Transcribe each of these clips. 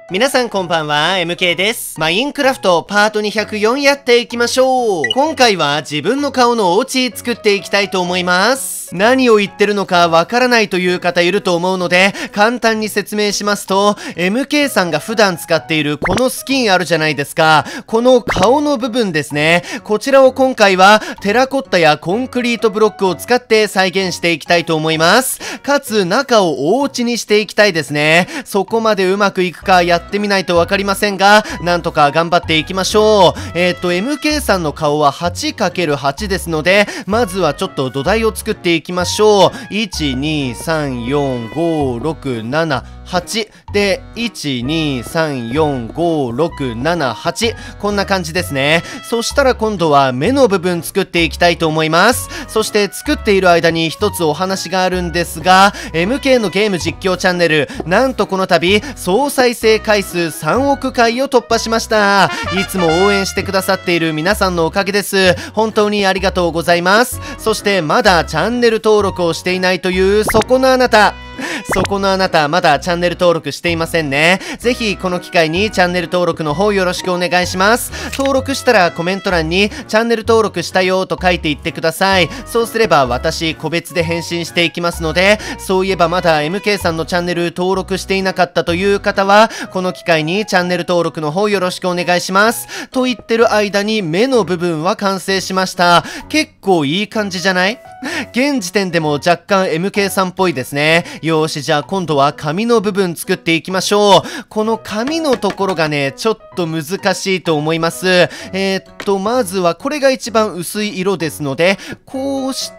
皆さんこんばんは、MK です。マインクラフトパート204やっていきましょう。今回は自分の顔のお家作っていきたいと思います。何を言ってるのかわからないという方いると思うので、簡単に説明しますと、MK さんが普段使っているこのスキンあるじゃないですか。この顔の部分ですね。こちらを今回はテラコッタやコンクリートブロックを使って再現していきたいと思います。かつ中をお家にしていきたいですね。そこまでうまくいくかやってみないとわかりませんが、なんとか頑張っていきましょう。MK さんの顔は 8×8 ですので、まずはちょっと土台を作っていきましょう。1、2、3、4、5、6、7、8で、1、2、3、4、5、6、7、8。こんな感じですね。そしたら今度は目の部分作っていきたいと思います。そして作っている間に一つお話があるんですが、MK のゲーム実況チャンネル、なんとこの度、総再生回数3億回を突破しました。いつも応援してくださっている皆さんのおかげです。本当にありがとうございます。そしてまだチャンネル登録をしていないというそこのあなた、まだチャンネル登録していませんね。ぜひこの機会にチャンネル登録の方よろしくお願いします。登録したらコメント欄にチャンネル登録したよと書いていってください。そうすれば私個別で返信していきますので、そういえばまだ MK さんのチャンネル登録していなかったという方は、この機会にチャンネル登録の方よろしくお願いします。と言ってる間に目の部分は完成しました。結構いい感じじゃない？現時点でも若干 MK さんっぽいですね。よーし、じゃあ今度は髪の部分作っていきましょう。この髪のところがね、ちょっと難しいと思います。まずはこれが一番薄い色ですので、こうして、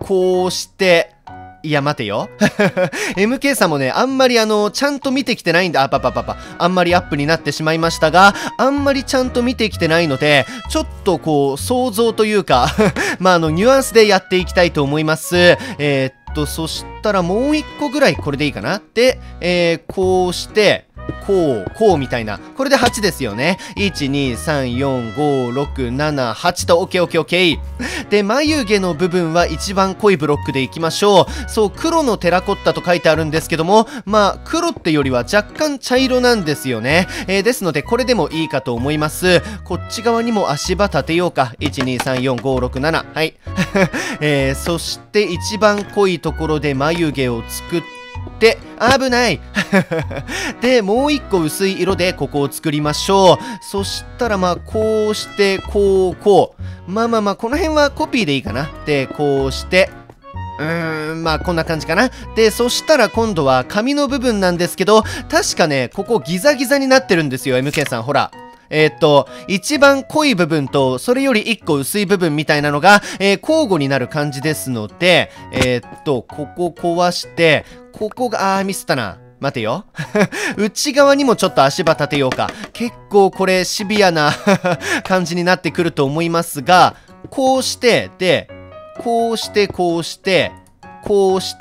いや、待てよ。MK さんもね、あんまりちゃんと見てきてないんだ。あんまりアップになってしまいましたが、あんまりちゃんと見てきてないので、ちょっとこう、想像というか、ニュアンスでやっていきたいと思います。そしたらもう一個ぐらいこれでいいかな。で、こうして、こうみたいな。これで8ですよね。1、2、3、4、5、6、7、8と、オッケー。で、眉毛の部分は一番濃いブロックでいきましょう。そう、黒のテラコッタと書いてあるんですけども、黒ってよりは若干茶色なんですよね。ですので、これでもいいかと思います。こっち側にも足場立てようか。1、2、3、4、5、6、7。はい。そして一番濃いところで眉毛を作って、危ないで、もう一個薄い色でここを作りましょう。そしたらこうして、こう。この辺はコピーでいいかな。で、こうして、こんな感じかな。で、そしたら今度は髪の部分なんですけど、確かね、ここギザギザになってるんですよ、MK さん。ほら。一番濃い部分と、それより一個薄い部分みたいなのが、交互になる感じですので、ここ壊して、ここが、ミスったな。待てよ。内側にもちょっと足場立てようか。結構これシビアな感じになってくると思いますが、こうして、で、こうして、こうして、こうして、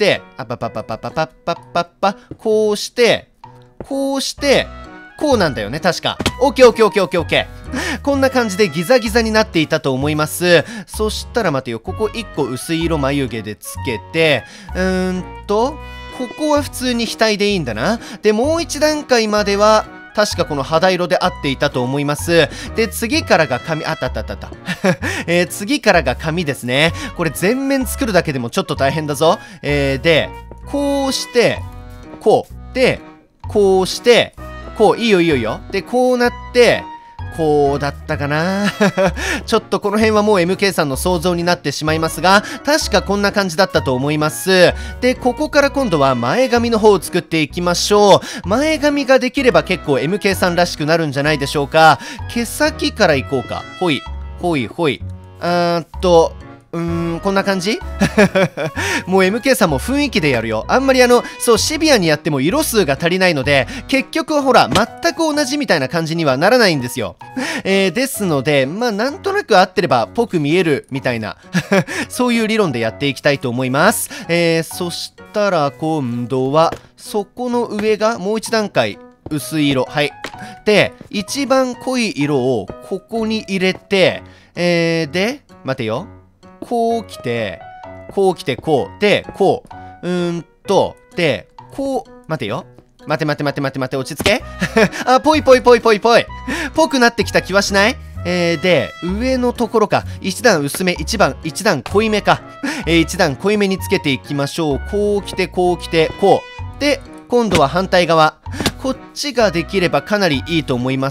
こうして、こうして、こうなんだよね、確か。オッケー。こんな感じでギザギザになっていたと思います。そしたら待てよ、ここ1個薄い色眉毛でつけて、ここは普通に額でいいんだな。で、もう一段階までは、確かこの肌色で合っていたと思います。で、次からが髪、次からが髪ですね。これ全面作るだけでもちょっと大変だぞ。で、こうして、こう。で、こうして、こう、いいよ。で、こうなって、こうだったかなちょっとこの辺はもう MK さんの想像になってしまいますが、確かこんな感じだったと思います。で、ここから今度は前髪の方を作っていきましょう。前髪ができれば結構 MK さんらしくなるんじゃないでしょうか。毛先からいこうか。ほい。こんな感じもう MK さんも雰囲気でやるよ。あんまりシビアにやっても色数が足りないので、結局ほら、全く同じみたいな感じにはならないんですよ。ですので、なんとなく合ってれば、ぽく見えるみたいな、そういう理論でやっていきたいと思います。そしたら今度は、そこの上がもう一段階、薄い色。はい。で、一番濃い色をここに入れて、で、待てよ。こう来て、こう。で、こう。で、こう。待てよ。 待て待て待て待て待て、落ち着けあ、ぽいぽいぽいぽいぽい。ぽくなってきた気はしない？で、上のところか。一段薄め、一段濃いめか。一段濃いめにつけていきましょう。こう来て、こう来て、こう。で、今度は反対側。こっちができればかなりいいと思います。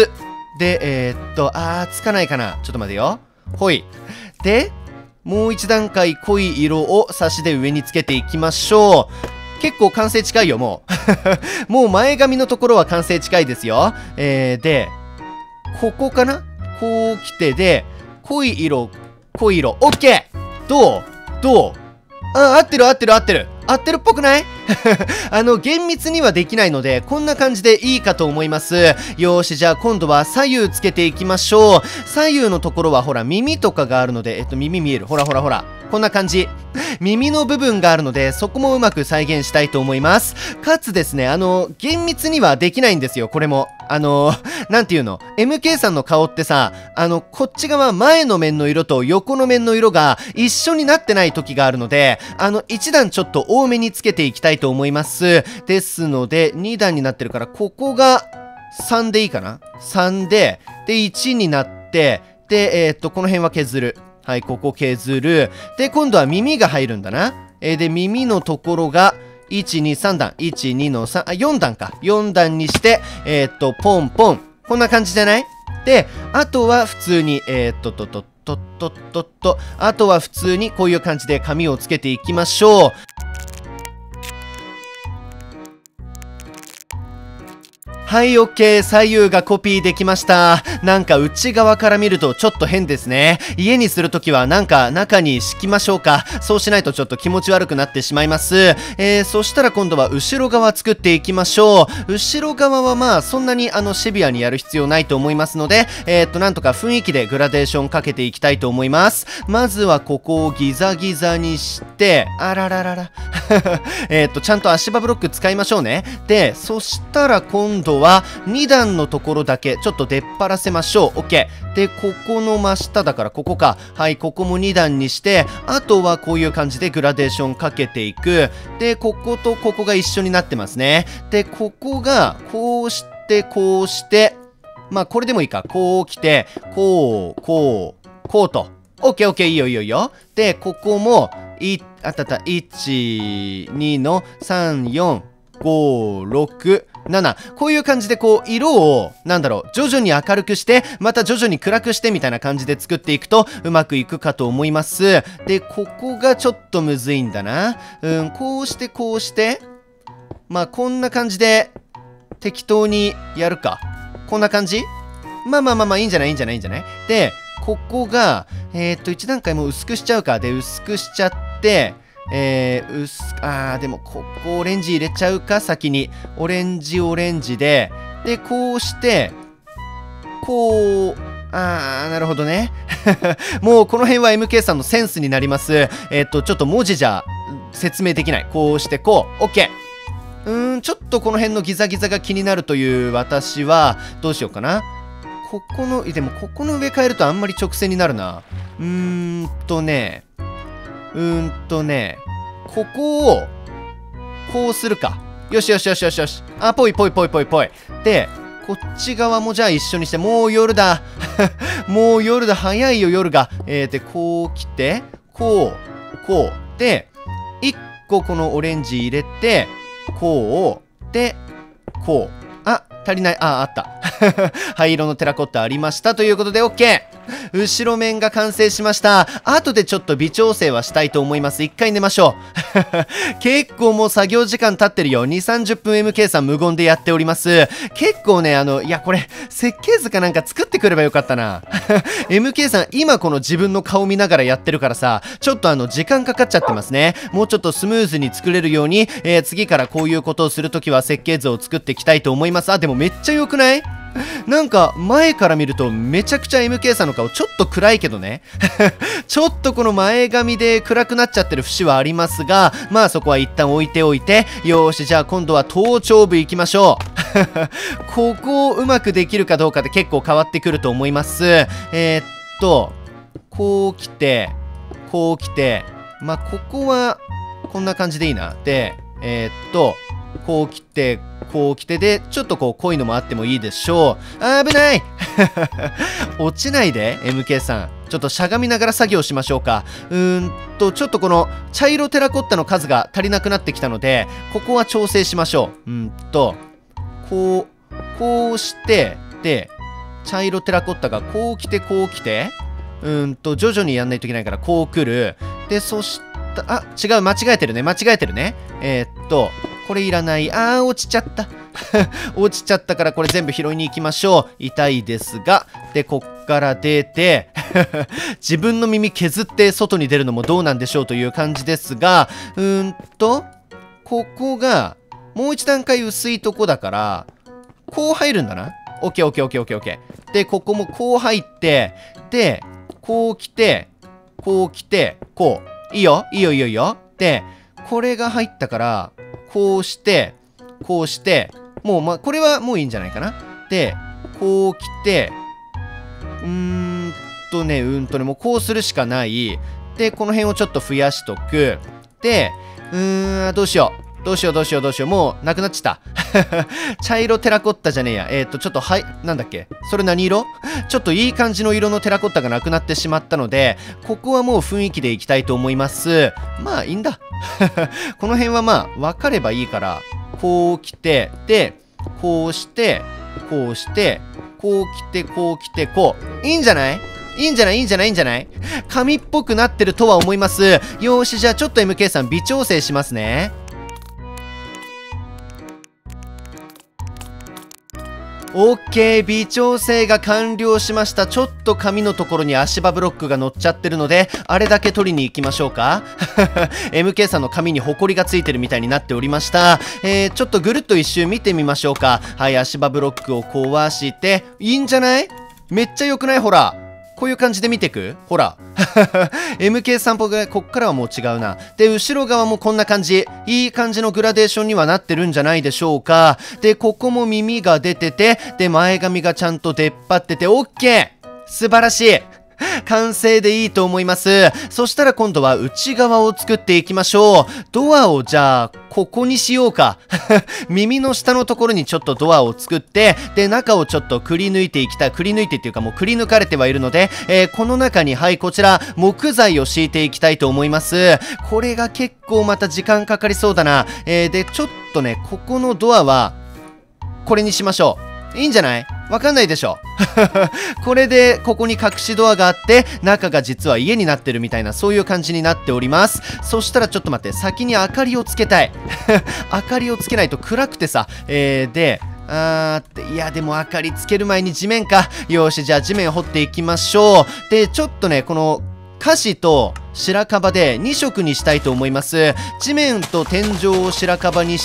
で、つかないかな。ちょっと待てよ。ほい。で、もう一段階濃い色を差しで上につけていきましょう。結構完成近いよ、もう。もう前髪のところは完成近いですよ。で、ここかな？こう来てで、濃い色、オッケー！どう？あ、合ってるっぽくない？厳密にはできないので、こんな感じでいいかと思います。よーし、じゃあ今度は左右つけていきましょう。左右のところはほら、耳とかがあるので、耳見える。ほら。こんな感じ。耳の部分があるので、そこもうまく再現したいと思います。かつですね、厳密にはできないんですよ、これも。なんていうの？ MK さんの顔ってさ、こっち側前の面の色と横の面の色が一緒になってない時があるので、一段ちょっと多めにつけていきたいと思います。ですので、2段になってるから、ここが3でいいかな？ 3 で、1になって、で、この辺は削る。はい、ここ削る。で、今度は耳が入るんだな。で、耳のところが、1、2、3段。1、2の3、4段か。4段にして、ポンポン。こんな感じじゃない？で、あとは普通に、あとは普通にこういう感じで紙をつけていきましょう。はい、OK。左右がコピーできました。なんか内側から見るとちょっと変ですね。家にするときはなんか中に敷きましょうか。そうしないとちょっと気持ち悪くなってしまいます。そしたら今度は後ろ側作っていきましょう。後ろ側はまあそんなにシビアにやる必要ないと思いますので、なんとか雰囲気でグラデーションかけていきたいと思います。まずはここをギザギザにして、あらららら。ちゃんと足場ブロック使いましょうね。で、そしたら今度は2段のところだけちょっと出っ張らせましょう。OK。で、ここの真下だからここか。はい、ここも2段にして、あとはこういう感じでグラデーションかけていく。で、こことここが一緒になってますね。で、ここがこうして、こうして、まあこれでもいいか。こう来て、こうと。OK、いいよ。で、ここも、1、2の3、4、5、6、7。こういう感じでこう、色を、徐々に明るくして、また徐々に暗くしてみたいな感じで作っていくと、うまくいくかと思います。で、ここがちょっとむずいんだな。こうして。まあ、こんな感じで、適当にやるか。こんな感じ？まあ、いいんじゃない？で、ここが、1段階もう薄くしちゃうか。で、薄くしちゃって、でもここオレンジ入れちゃうか、先に。オレンジで、で、こうして、こう、なるほどね。もうこの辺は MK さんのセンスになります。ちょっと文字じゃ説明できない。こうして、こう。OK。ちょっとこの辺のギザギザが気になるという私は、どうしようかな。でもここの上変えるとあんまり直線になるな。ここを、こうするか。よし。ぽい。で、こっち側もじゃあ一緒にして、もう夜だ。早いよ、夜が。で、こう来て、こう。で、1個このオレンジ入れて、こう。で、こう。足りない。あった。灰色のテラコッタありました。ということで OK。後ろ面が完成しました。後でちょっと微調整はしたいと思います。一回寝ましょう。結構もう作業時間経ってるよ。2、30分 MK さん無言でやっております。結構ね、いやこれ、設計図かなんか作ってくればよかったな。MK さん、今この自分の顔見ながらやってるからさ、ちょっと時間かかっちゃってますね。もうちょっとスムーズに作れるように、次からこういうことをするときは設計図を作っていきたいと思います。でもめっちゃ良くない？なんか前から見るとめちゃくちゃ MK さんの顔ちょっと暗いけどね。ちょっとこの前髪で暗くなっちゃってる節はありますが、まあそこは一旦置いておいて、よーし、じゃあ今度は頭頂部行きましょう。ここをうまくできるかどうかで結構変わってくると思います。こう来て、まあここはこんな感じでいいな。で、こう来て、 こう来てで、ちょっとこう濃いのもあってもいいでしょう。危ない落ちないで、MK さん。ちょっとしゃがみながら作業しましょうか。ちょっとこの茶色テラコッタの数が足りなくなってきたので、ここは調整しましょう。こうして、で、茶色テラコッタがこう来て、こう来て、徐々にやんないといけないから、こう来る。で、そしたら、違う、間違えてるね。これいらない。落ちちゃった。落ちちゃったから、これ全部拾いに行きましょう。痛いですが。で、こっから出て、自分の耳削って外に出るのもどうなんでしょうという感じですが、ここが、もう一段階薄いとこだから、こう入るんだな。オッケーオッケーオッケーオッケーオッケー。で、ここもこう入って、で、こう来て、こう来て、こう。いいよ、いいよ、いいよ、いいよ。で、これが入ったから、こうして、こうして、もう、これはもういいんじゃないかな。で、こう来て、もうこうするしかない。で、この辺をちょっと増やしとく。で、どうしよう。どうしよう。もう、なくなっちゃった。茶色テラコッタじゃねえや。ちょっと、なんだっけそれ何色ちょっといい感じの色のテラコッタがなくなってしまったので、ここはもう雰囲気でいきたいと思います。まあ、いいんだ。この辺はまあ、分かればいいから、こう来て、で、こうして、こうして、こう来て、こう来て、こう。いいんじゃない紙っぽくなってるとは思います。よーし、じゃあちょっと MK さん微調整しますね。OK、微調整が完了しました。ちょっと紙のところに足場ブロックが乗っちゃってるので、あれだけ取りに行きましょうか。MK さんの紙にホコリがついてるみたいになっておりました。ちょっとぐるっと一周見てみましょうか。はい、足場ブロックを壊して、いいんじゃない？めっちゃ良くない？ほら。こういう感じで見てく？ほら。MK 散歩が、こっからはもう違うな。で、後ろ側もこんな感じ。いい感じのグラデーションにはなってるんじゃないでしょうか。で、ここも耳が出てて、で、前髪がちゃんと出っ張ってて、OK！素晴らしい！完成でいいと思います。そしたら今度は内側を作っていきましょう。ドアをじゃあ、ここにしようか。耳の下のところにちょっとドアを作って、で、中をちょっとくり抜いていきたい。くり抜いてっていうかもうくり抜かれてはいるので、この中に、はい、こちら、木材を敷いていきたいと思います。これが結構また時間かかりそうだな。で、ちょっとね、ここのドアは、これにしましょう。いいんじゃない？わかんないでしょ。これで、ここに隠しドアがあって、中が実は家になってるみたいな、そういう感じになっております。そしたらちょっと待って、先に明かりをつけたい。明かりをつけないと暗くてさ。で、いや、でも明かりつける前に地面か。よし、じゃあ地面掘っていきましょう。で、ちょっとね、この、カシと白樺で2色にしたいと思います。地面と天井を白樺にして、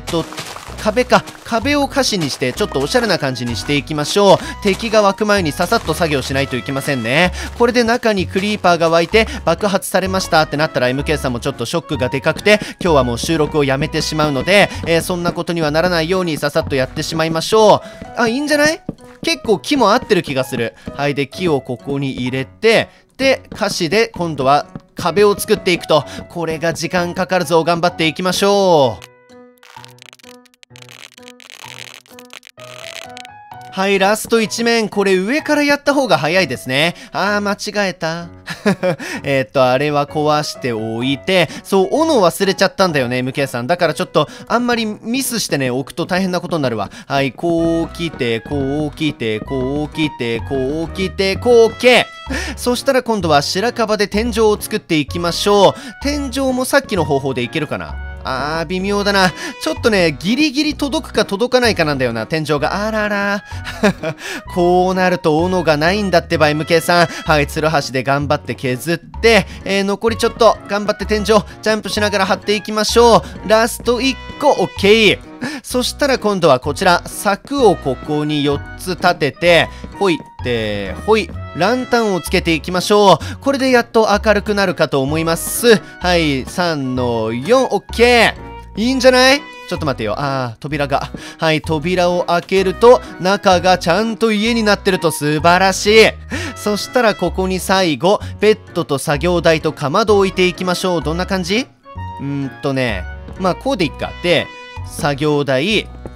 壁をカシにしてちょっとおしゃれな感じにしていきましょう。敵が湧く前にささっと作業しないといけませんね。これで中にクリーパーが湧いて爆発されましたってなったら MK さんもちょっとショックがでかくて今日はもう収録をやめてしまうので、そんなことにはならないようにささっとやってしまいましょう。いいんじゃない？結構木も合ってる気がする。はい、で木をここに入れて、でカシで今度は壁を作っていくと。これが時間かかるぞ。頑張っていきましょう。はい、ラスト1面。これ上からやった方が早いですね。間違えた。あれは壊しておいて、そう、斧忘れちゃったんだよね、MK さん。だからちょっと、あんまりミスしてね、置くと大変なことになるわ。はい、こう来て、こう来て、こう来て、こう来て、こう OK！そしたら今度は白樺で天井を作っていきましょう。天井もさっきの方法でいけるかな？微妙だな。ちょっとね、ギリギリ届くか届かないかなんだよな、天井が。あらら。こうなると斧がないんだってば、MK さん。はい、ツルハシで頑張って削って、残りちょっと、頑張って天井、ジャンプしながら張っていきましょう。ラスト1個、OK！そしたら今度はこちら、柵をここに4つ立てて、ほいってほい、ランタンをつけていきましょう。これでやっと明るくなるかと思います。はい、3の4、OK！いいんじゃない？ちょっと待ってよ。扉が。はい、扉を開けると、中がちゃんと家になってると素晴らしい。そしたらここに最後、ベッドと作業台とかまどを置いていきましょう。どんな感じ？まあ、こうでいっか。で、作業台、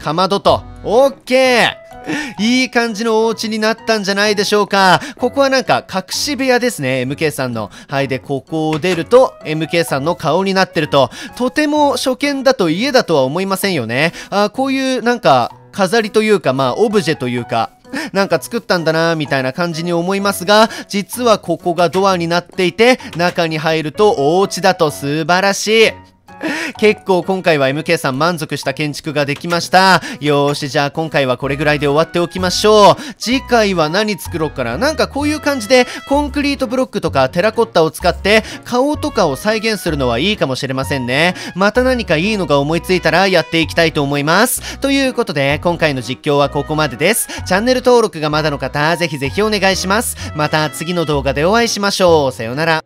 かまどと。オッケー。いい感じのお家になったんじゃないでしょうか。ここはなんか隠し部屋ですね。MK さんの。はい。で、ここを出ると MK さんの顔になってると。とても初見だと家だとは思いませんよね。こういうなんか飾りというか、まあオブジェというか。なんか作ったんだなみたいな感じに思いますが、実はここがドアになっていて、中に入るとお家だと。素晴らしい。結構今回は MK さん満足した建築ができました。よーし、じゃあ今回はこれぐらいで終わっておきましょう。次回は何作ろうかな。なんかこういう感じでコンクリートブロックとかテラコッタを使って顔とかを再現するのはいいかもしれませんね。また何かいいのが思いついたらやっていきたいと思います。ということで今回の実況はここまでです。チャンネル登録がまだの方、ぜひぜひお願いします。また次の動画でお会いしましょう。さようなら。